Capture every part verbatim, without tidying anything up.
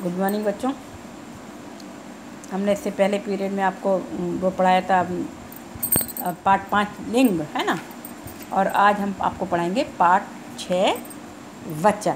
Good morning बच्चों। हमने इससे पहले पीरियड में आपको वो पढ़ाया था पार्ट पाँच लिंग, है ना। और आज हम आपको पढ़ाएंगे पार्ट छः वचन।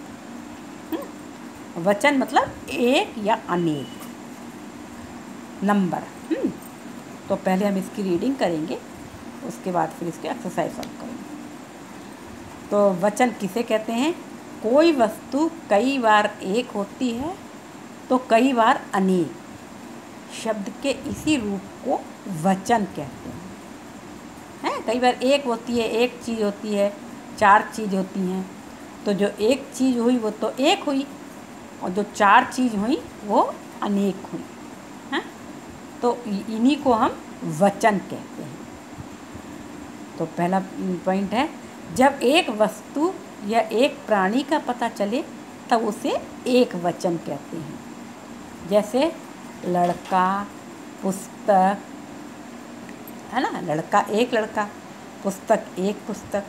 वचन मतलब एक या अनेक नंबर। तो पहले हम इसकी रीडिंग करेंगे, उसके बाद फिर इसके एक्सरसाइज सॉल्व करेंगे। तो वचन किसे कहते हैं? कोई वस्तु कई बार एक होती है तो कई बार अनेक। शब्द के इसी रूप को वचन कहते हैं। हैं कई बार एक होती है, एक चीज़ होती है, चार चीज़ होती हैं। तो जो एक चीज़ हुई वो तो एक हुई, और जो चार चीज़ हुई वो अनेक हुई। हैं तो इन्हीं को हम वचन कहते हैं। तो पहला पॉइंट है, जब एक वस्तु या एक प्राणी का पता चले तब उसे एक वचन कहते हैं। जैसे लड़का, पुस्तक, है ना। लड़का एक लड़का, पुस्तक एक पुस्तक।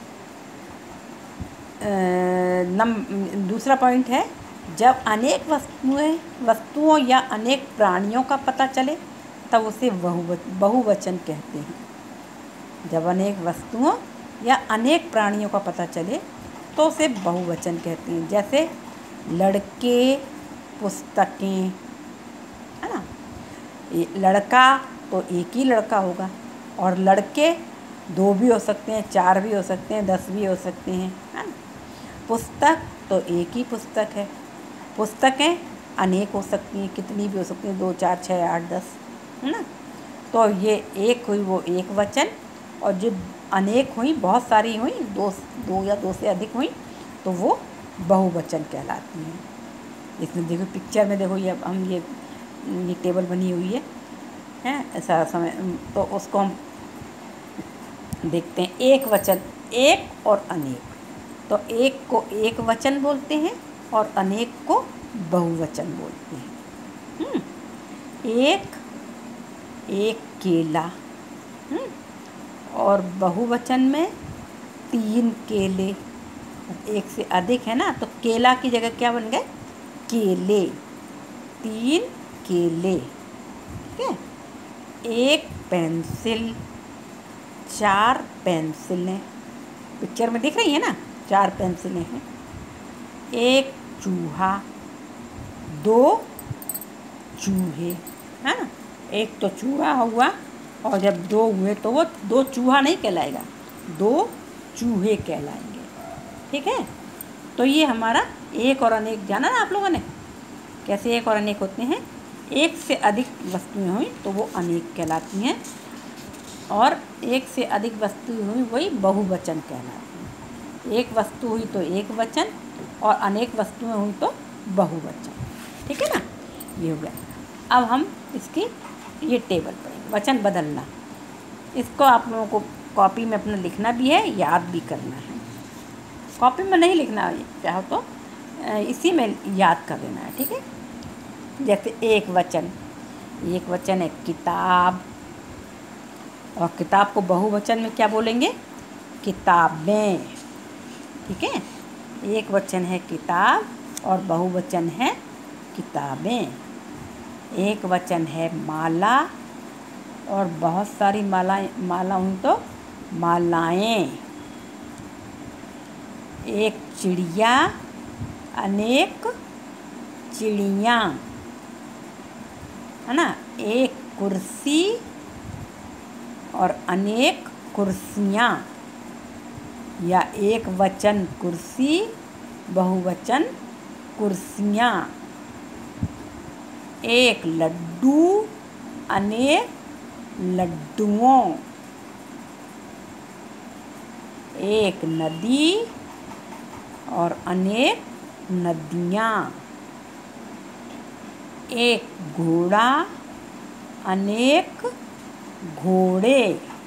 नम दूसरा पॉइंट है, जब अनेक वस्तुएं वस्तुओं या अनेक प्राणियों का पता चले तब उसे बहु बहुवचन कहते हैं। जब अनेक वस्तुओं या अनेक प्राणियों का पता चले तो उसे बहुवचन कहते हैं। जैसे लड़के, पुस्तकें, है ना। लड़का तो एक ही लड़का होगा, और लड़के दो भी हो सकते हैं, चार भी हो सकते हैं, दस भी हो सकते हैं, है ना। पुस्तक तो एक ही पुस्तक है। पुस्तकें अनेक हो सकती हैं, कितनी भी हो सकती हैं, दो, चार, छः, आठ, दस, है ना। तो ये एक हुई वो एक वचन, और जो अनेक हुई, बहुत सारी हुई, दो दो या दो से अधिक हुई, तो वो बहुवचन कहलाती हैं। इसमें देखो पिक्चर में देखो, ये अब हम ये ये टेबल बनी हुई है हैं ऐसा समय, तो उसको हम देखते हैं। एक वचन, एक और अनेक। तो एक को एक वचन बोलते हैं और अनेक को बहुवचन बोलते हैं। एक एक केला, और बहुवचन में तीन केले। एक से अधिक है ना, तो केला की जगह क्या बन गए? केले। तीन केले, ठीक है। एक पेंसिल, चार पेंसिलें। पिक्चर में दिख रही है ना, चार पेंसिलें हैं। एक चूहा, दो चूहे, है ना। एक तो चूहा हुआ, और जब दो हुए तो वो दो चूहा नहीं कहलाएगा, दो चूहे कहलाएंगे, ठीक है। तो ये हमारा एक और अनेक जाना ना आप लोगों ने, कैसे एक और अनेक होते हैं। एक से अधिक वस्तुएं हुई तो वो अनेक कहलाती हैं, और एक से अधिक वस्तुएं हुई वही बहुवचन कहलाती हैं। एक वस्तु हुई तो एक वचन, और अनेक वस्तुएं हुई तो बहुवचन, ठीक है ना। ये हो गया। अब हम इसकी ये टेबल पढ़ेंगे, वचन बदलना। इसको आप लोगों को कॉपी में अपना लिखना भी है, याद भी करना है। कॉपी में नहीं लिखना चाहो तो इसी में याद कर लेना है, ठीक है। जैसे एक वचन, एक वचन है किताब, और किताब को बहुवचन में क्या बोलेंगे? किताबें, ठीक है। एक वचन है किताब और बहुवचन है किताबें। एक वचन है माला, और बहुत सारी मालाएं माला हुई तो मालाएं। एक चिड़िया, अनेक चिड़ियाँ, है ना। एक कुर्सी और अनेक कुर्सियाँ, या एक वचन कुर्सी, बहुवचन कुर्सियाँ। एक लड्डू, अनेक लड्डुओं। एक नदी और अनेक नदियाँ। एक घोड़ा, अनेक घोड़े।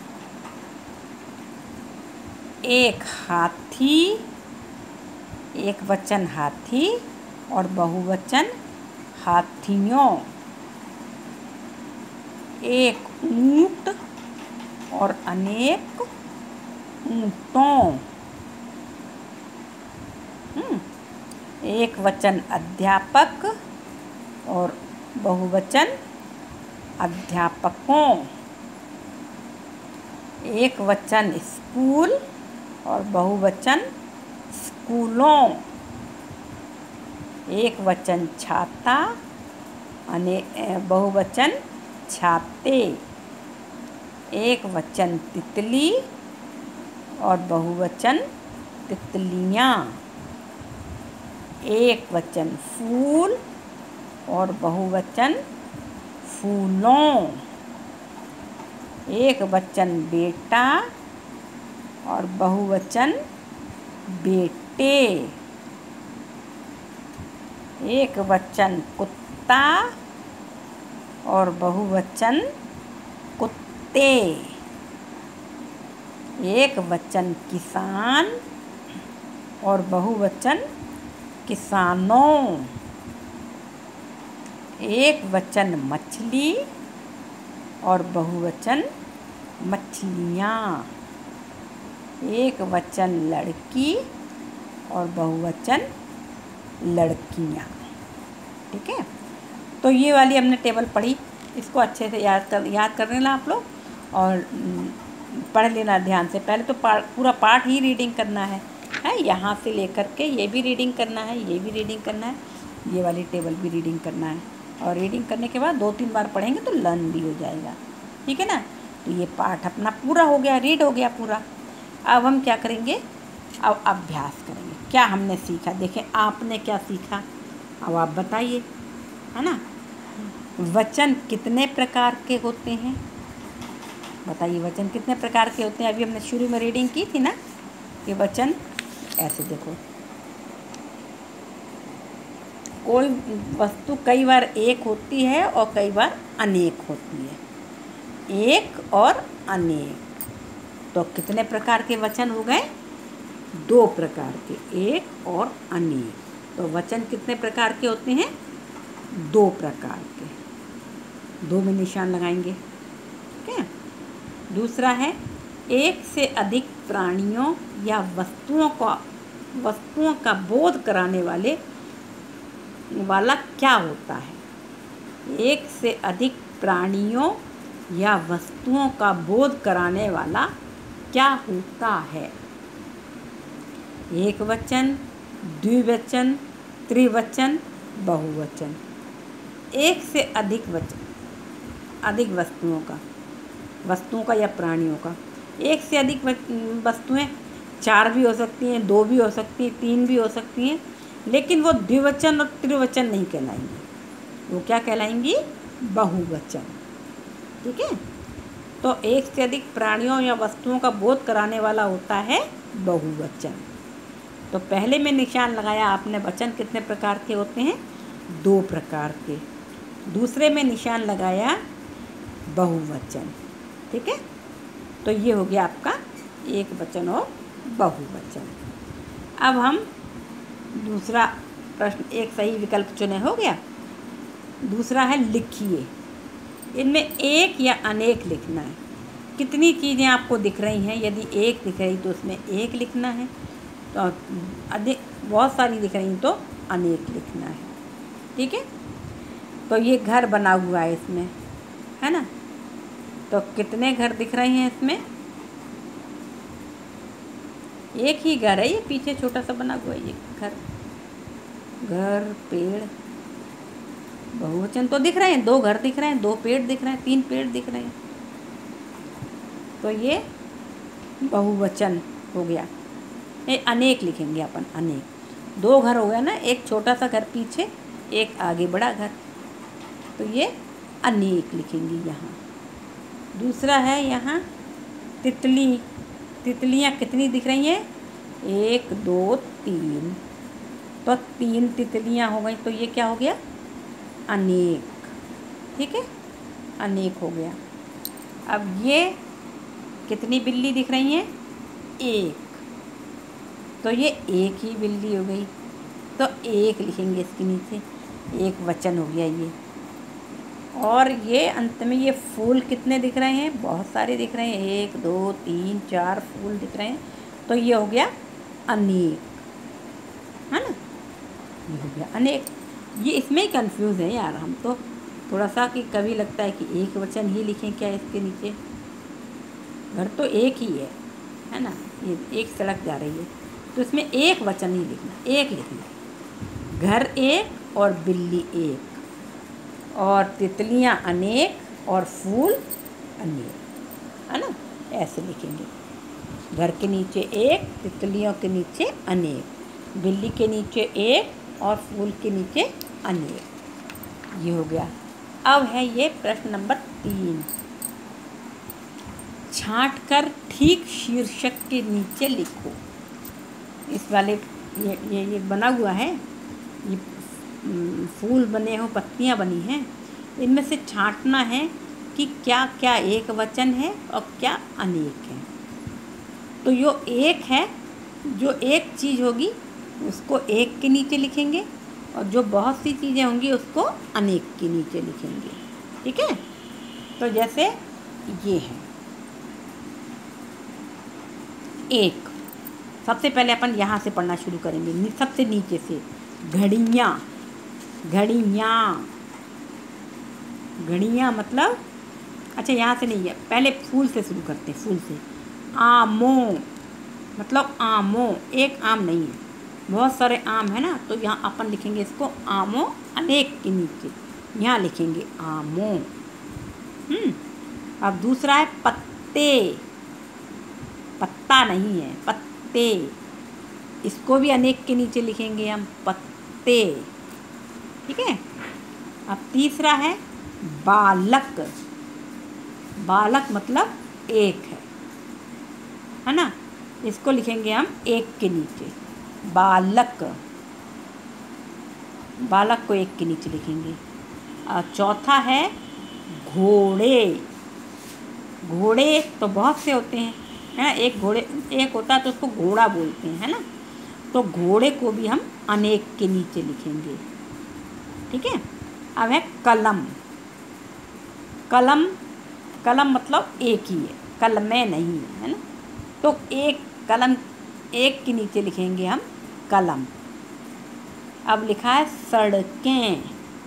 एक हाथी, एक वचन हाथी और बहुवचन हाथियों। एक ऊंट और अनेक ऊंटों। एक वचन अध्यापक और बहुवचन अध्यापकों। एक वचन स्कूल और बहुवचन स्कूलों। एक वचन छाता अने बहुवचन छाते। एक वचन तितली और बहुवचन तितलियाँ। एक वचन फूल और बहुवचन फूलों। एक वचन बेटा और बहुवचन बेटे। एक वचन कुत्ता और बहुवचन कुत्ते। एक वचन किसान और बहुवचन किसानों। एक वचन मछली और बहुवचन मछलियाँ। एक वचन लड़की और बहुवचन लड़कियाँ। ठीक है, तो ये वाली हमने टेबल पढ़ी, इसको अच्छे से याद कर याद कर लेना आप लोग और पढ़ लेना ध्यान से। पहले तो पा, पूरा पाठ ही रीडिंग करना है है यहाँ से लेकर के ये भी रीडिंग करना है, ये भी रीडिंग करना है, ये वाली टेबल भी रीडिंग करना है। और रीडिंग करने के बाद दो तीन बार पढ़ेंगे तो लर्न भी हो जाएगा। ठीक है ना, तो ये पाठ अपना पूरा हो गया, रीड हो गया पूरा। अब हम क्या करेंगे, अब अभ्यास करेंगे। क्या हमने सीखा, देखें आपने क्या सीखा, अब आप बताइए, है ना। वचन कितने प्रकार के होते हैं, बताइए वचन कितने प्रकार के होते हैं। अभी हमने शुरू में रीडिंग की थी ना कि वचन ऐसे देखो, कोई वस्तु कई बार एक होती है और कई बार अनेक होती है। एक और अनेक, तो कितने प्रकार के वचन हो गए, दो प्रकार के, एक और अनेक। तो वचन कितने प्रकार के होते हैं, दो प्रकार के, दो में निशान लगाएंगे। ठीक है, दूसरा है एक से अधिक प्राणियों या वस्तुओं का वस्तुओं का बोध कराने वाले वाला क्या होता है। एक से अधिक प्राणियों या वस्तुओं का बोध कराने वाला क्या होता है। एक वचन, द्विवचन, त्रिवचन, बहुवचन। एक से अधिक वचन, अधिक वस्तुओं का वस्तुओं का या प्राणियों का। एक से अधिक वस्तुएं चार भी हो सकती हैं, दो भी हो सकती हैं, तीन भी हो सकती हैं, लेकिन वो द्विवचन और त्रिवचन नहीं कहलाएंगी, वो क्या कहलाएंगी, बहुवचन। ठीक है, तो एक से अधिक प्राणियों या वस्तुओं का बोध कराने वाला होता है बहुवचन। तो पहले में निशान लगाया आपने, वचन कितने प्रकार के होते हैं, दो प्रकार के। दूसरे में निशान लगाया बहुवचन। ठीक है, तो ये हो गया आपका एक वचन और बहुवचन। अब हम दूसरा प्रश्न, एक सही विकल्प चुने, हो गया। दूसरा है लिखिए, इनमें एक या अनेक लिखना है। कितनी चीज़ें आपको दिख रही हैं, यदि एक दिख रही तो उसमें एक लिखना है, तो अधिक बहुत सारी दिख रही तो अनेक लिखना है। ठीक है, तो ये घर बना हुआ है इसमें, है ना, तो कितने घर दिख रहे हैं इसमें, एक ही घर है, ये पीछे छोटा सा बना हुआ है ये घर। घर, पेड़, बहुवचन तो दिख रहे हैं, दो घर दिख रहे हैं, दो पेड़ दिख रहे हैं, तीन पेड़ दिख रहे हैं, तो ये बहुवचन हो गया। ये अनेक लिखेंगे अपन, अनेक। दो घर हो गया ना, एक छोटा सा घर पीछे, एक आगे बड़ा घर, तो ये अनेक लिखेंगे यहाँ। दूसरा है यहाँ तितली, तितलियाँ कितनी दिख रही हैं, एक, दो, तीन, तो तीन तितलियाँ हो गई, तो ये क्या हो गया, अनेक। ठीक है, अनेक हो गया। अब ये कितनी बिल्ली दिख रही हैं, एक, तो ये एक ही बिल्ली हो गई, तो एक लिखेंगे इसके नीचे, एक वचन हो गया ये। और ये अंत में ये फूल कितने दिख रहे हैं, बहुत सारे दिख रहे हैं, एक, दो, तीन, चार फूल दिख रहे हैं, तो ये हो गया अनेक, है ना। ये हो गया अनेक। ये इसमें ही कंफ्यूज है यार हम तो थोड़ा सा, कि कभी लगता है कि एक वचन ही लिखें क्या इसके नीचे। घर तो एक ही है है ना, ये एक सड़क जा रही है तो इसमें एक वचन ही लिखना, एक लिखना। घर एक और बिल्ली एक और तितलियां अनेक और फूल अनेक, है ना, ऐसे लिखेंगे। घर के नीचे एक, तितलियों के नीचे अनेक, बिल्ली के नीचे एक और फूल के नीचे अनेक। ये हो गया। अब है ये प्रश्न नंबर तीन। छांट कर ठीक शीर्षक के नीचे लिखो। इस वाले ये ये ये बना हुआ है, ये फूल बने हो, पत्तियां बनी हैं, इनमें से छांटना है कि क्या क्या एक वचन है और क्या अनेक है। तो जो एक है, जो एक चीज़ होगी उसको एक के नीचे लिखेंगे और जो बहुत सी चीज़ें होंगी उसको अनेक के नीचे लिखेंगे। ठीक है, तो जैसे ये है एक, सबसे पहले अपन यहाँ से पढ़ना शुरू करेंगे, सबसे नीचे से। घड़ियाँ, घड़ियाँ, घड़ियाँ मतलब, अच्छा यहाँ से नहीं है, पहले फूल से शुरू करते हैं, फूल से। आमों मतलब आमों, एक आम नहीं है, बहुत सारे आम है ना, तो यहाँ अपन लिखेंगे इसको आमों, अनेक के नीचे यहाँ लिखेंगे आमों। हम्म अब दूसरा है पत्ते, पत्ता नहीं है, पत्ते, इसको भी अनेक के नीचे लिखेंगे हम, पत्ते। ठीक है, अब तीसरा है बालक, बालक मतलब एक है है ना, इसको लिखेंगे हम एक के नीचे, बालक, बालक को एक के नीचे लिखेंगे। और चौथा है घोड़े, घोड़े तो बहुत से होते हैं है ना, एक घोड़े एक होता है तो उसको घोड़ा बोलते हैं, है ना, तो घोड़े को भी हम अनेक के नीचे लिखेंगे। ठीक है, अब है कलम, कलम, कलम मतलब एक ही है, कलमें नहीं है, है ना, तो एक कलम, एक के नीचे लिखेंगे हम कलम। अब लिखा है सड़कें,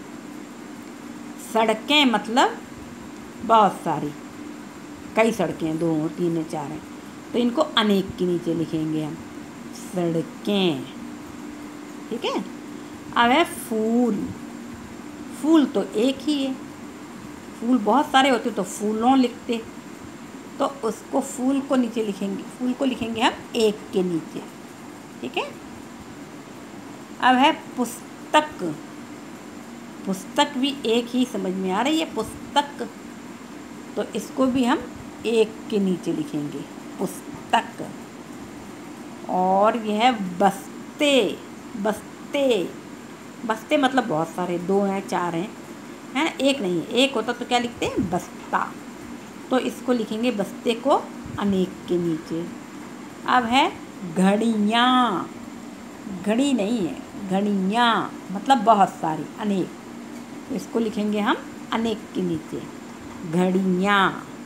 सड़कें मतलब बहुत सारी, कई सड़कें, दो तीन हैं, चार हैं, तो इनको अनेक के नीचे लिखेंगे हम, सड़कें। ठीक है, अब है फूल, फूल तो एक ही है, फूल बहुत सारे होते तो फूलों लिखते, तो उसको फूल को नीचे लिखेंगे, फूल को लिखेंगे हम एक के नीचे। ठीक है, अब है पुस्तक, पुस्तक भी एक ही समझ में आ रही है, पुस्तक, तो इसको भी हम एक के नीचे लिखेंगे, पुस्तक। और यह है बस्ते, बस्ते, बस्ते मतलब बहुत सारे, दो हैं, चार हैं, है ना, एक नहीं है, एक होता तो क्या लिखते हैं, बस्ता, तो इसको लिखेंगे बस्ते को अनेक के नीचे। अब है घड़ियाँ, घड़ी नहीं है, घड़ियाँ मतलब बहुत सारी, अनेक, तो इसको लिखेंगे हम अनेक के नीचे, घड़ियाँ।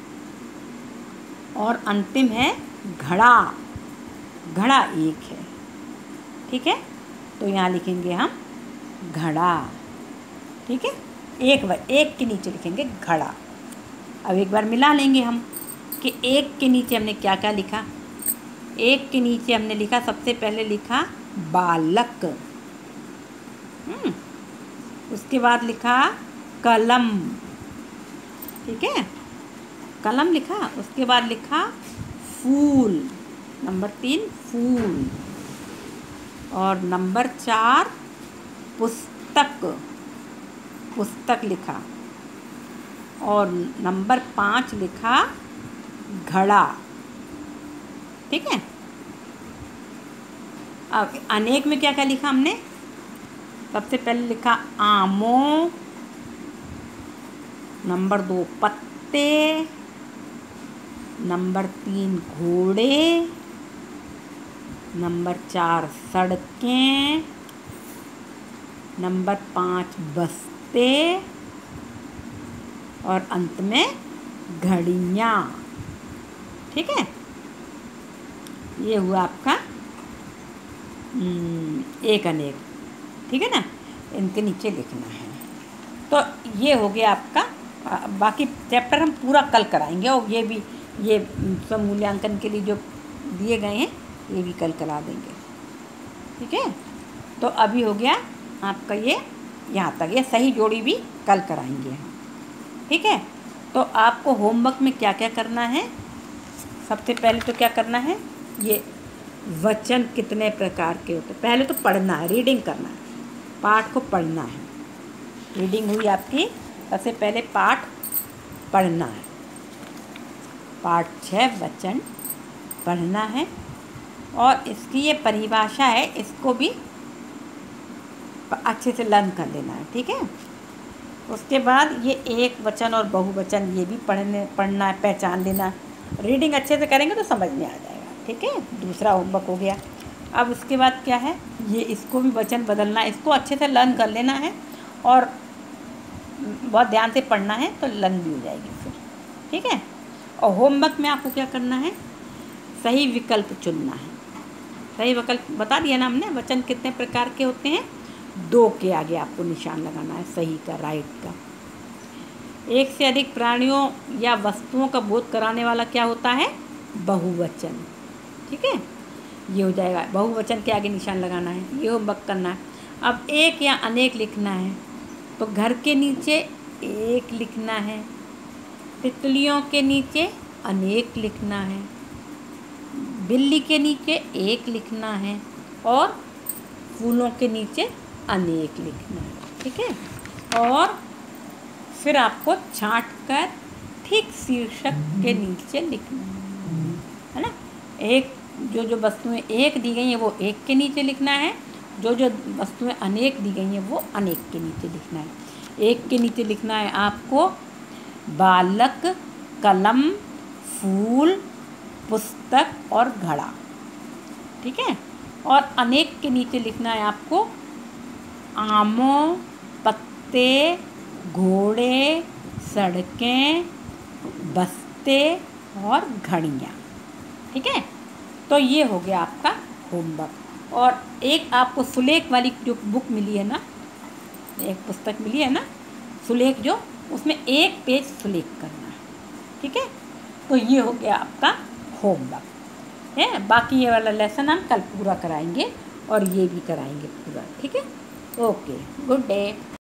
और अंतिम है घड़ा, घड़ा एक है। ठीक है, तो यहाँ लिखेंगे हम घड़ा। ठीक है, एक बार एक के नीचे लिखेंगे घड़ा। अब एक बार मिला लेंगे हम कि एक के नीचे हमने क्या क्या लिखा। एक के नीचे हमने लिखा, सबसे पहले लिखा बालक, हम्म उसके बाद लिखा कलम, ठीक है, कलम लिखा, उसके बाद लिखा फूल, नंबर तीन फूल, और नंबर चार पुस्तक, पुस्तक लिखा, और नंबर पाँच लिखा घड़ा। ठीक है, अब अनेक में क्या क्या लिखा हमने, सबसे पहले लिखा आमों, नंबर दो पत्ते, नंबर तीन घोड़े, नंबर चार सड़कें, नंबर पाँच बस्ते, और अंत में घड़ियाँ। ठीक है, ये हुआ आपका एक अनेक। ठीक है ना, इनके नीचे लिखना है। तो ये हो गया आपका। बाकी चैप्टर हम पूरा कल कराएंगे, और ये भी ये सब मूल्यांकन के लिए जो दिए गए हैं ये भी कल करा देंगे, ठीक है। तो अभी हो गया आपका ये यहाँ तक, ये सही जोड़ी भी कल कराएंगे हम, ठीक है। तो आपको होमवर्क में क्या क्या करना है, सबसे पहले तो क्या करना है, ये वचन कितने प्रकार के होते हैं पहले तो पढ़ना है, रीडिंग करना है, पाठ को पढ़ना है। रीडिंग हुई आपकी, सबसे पहले पाठ पढ़ना है, पाठ छः वचन पढ़ना है, और इसकी ये परिभाषा है, इसको भी अच्छे से लर्न कर लेना है, ठीक है। उसके बाद ये एक वचन और बहुवचन ये भी पढ़ने पढ़ना है, पहचान लेना। रीडिंग अच्छे से करेंगे तो समझ में आ जाएगा, ठीक है। दूसरा होमवर्क हो गया। अब उसके बाद क्या है, ये इसको भी वचन बदलना है, इसको अच्छे से लर्न कर लेना है, और बहुत ध्यान से पढ़ना है तो लर्न भी हो जाएगी फिर, ठीक है। और होमवर्क में आपको क्या करना है, सही विकल्प चुनना है। सही विकल्प बता दिया ना हमने, वचन कितने प्रकार के होते हैं, दो के आगे आपको निशान लगाना है, सही का, राइट का। एक से अधिक प्राणियों या वस्तुओं का बोध कराने वाला क्या होता है, बहुवचन, ठीक है। ये हो जाएगा, बहुवचन के आगे निशान लगाना है, ये होमवर्क करना है। अब एक या अनेक लिखना है, तो घर के नीचे एक लिखना है, तितलियों के नीचे अनेक लिखना है, बिल्ली के नीचे एक लिखना है, और फूलों के नीचे अनेक लिखना है, ठीक है। और फिर आपको छांट कर ठीक शीर्षक के नीचे लिखना है ना। एक जो जो वस्तुएं एक दी गई हैं वो एक के नीचे लिखना है, जो जो वस्तुएं अनेक दी गई हैं वो अनेक के नीचे लिखना है। एक के नीचे लिखना है आपको बालक, कलम, फूल, पुस्तक और घड़ा, ठीक है। और अनेक के नीचे लिखना है आपको आमों, पत्ते, घोड़े, सड़कें, बस्ते और घड़ियाँ, ठीक है। तो ये हो गया आपका होमवर्क। और एक आपको सुलेख वाली जो बुक मिली है ना, एक पुस्तक मिली है ना सुलेख, जो उसमें एक पेज सुलेख करना है, ठीक है। तो ये हो गया आपका होमवर्क है। बाकी ये वाला लेसन हम कल पूरा कराएंगे, और ये भी कराएंगे पूरा, ठीक है। Okay, good day.